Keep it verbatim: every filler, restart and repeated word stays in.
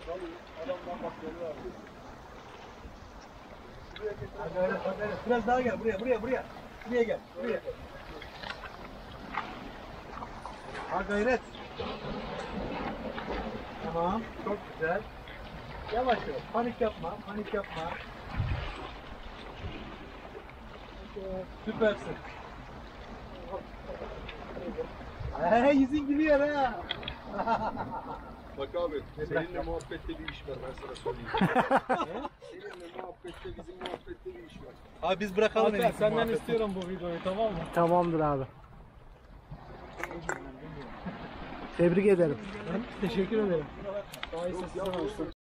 Adamdan bak geliyor abi. Hadi öyle, hadi öyle. Biraz daha gel buraya, buraya, buraya. Buraya gel, buraya. Ha gayret. Tamam, çok güzel. Yavaş yavaş, panik yapma, panik yapma. Süpersin. He, yüzün gülüyor ha. Bak abi, seninle muhabbette bir iş var, ben sana söyleyeyim. Seninle muhabbette, bizim muhabbette bir iş var. Abi biz bırakalım. Hatta senden istiyorum bu videoyu, tamam mı? Tamamdır abi. Tebrik ederim. Teşekkür ederim. Daha iyisi sizden olsun.